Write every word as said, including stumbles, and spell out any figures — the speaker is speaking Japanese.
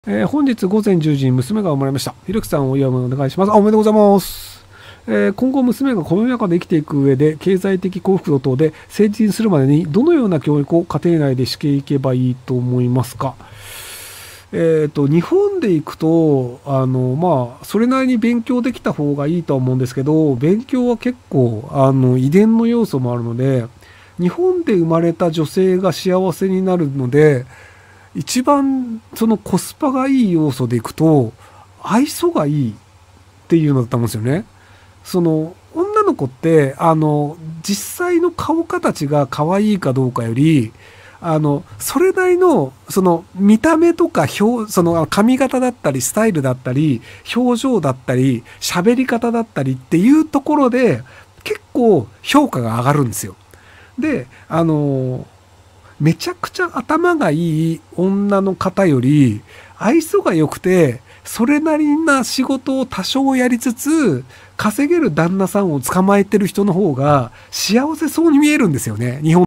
えー本日午前じゅうじに娘が生まれました。ひろきさんお祝いお願いします。あ、おめでとうございます。えー今後娘がこの世の中で生きていく上で経済的幸福度等で成人するまでにどのような教育を家庭内でしていけばいいと思いますか？えーと、日本で行くと、あの、まあ、それなりに勉強できた方がいいとは思うんですけど、勉強は結構、あの、遺伝の要素もあるので、日本で生まれた女性が幸せになるので、一番そのコスパがいい要素でいくと、愛想がいいっていうのだと思うんですよね。その、女の子って、あの、実際の顔形が可愛いかどうかより、あの、それなりの、その、見た目とか表、その髪型だったり、スタイルだったり、表情だったり、喋り方だったりっていうところで、結構評価が上がるんですよ。で、あの、めちゃくちゃ頭がいい女の方より、愛想が良くて、それなりな仕事を多少やりつつ、稼げる旦那さんを捕まえてる人の方が幸せそうに見えるんですよね。日本